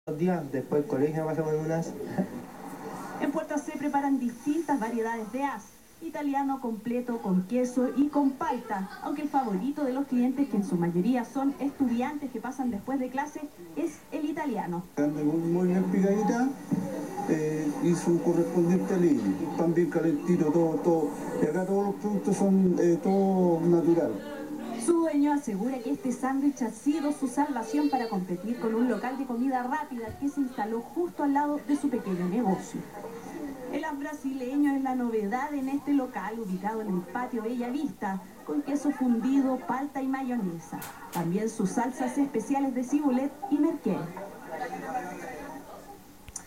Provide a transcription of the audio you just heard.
días, después del colegio pasamos en unas. En Puerto C preparan distintas variedades de as, italiano completo con queso y con palta, aunque el favorito de los clientes, que en su mayoría son estudiantes que pasan después de clase, es el italiano. Muy bien picadita y su correspondiente aliño, pan bien calentito, todo. Y acá todos los productos son todo natural. Su dueño asegura que este sándwich ha sido su salvación para competir con un local de comida rápida que se instaló justo al lado de su pequeño negocio. El as brasileño es la novedad en este local ubicado en el patio Bella Vista, con queso fundido, palta y mayonesa. También sus salsas especiales de cibulet y merquén.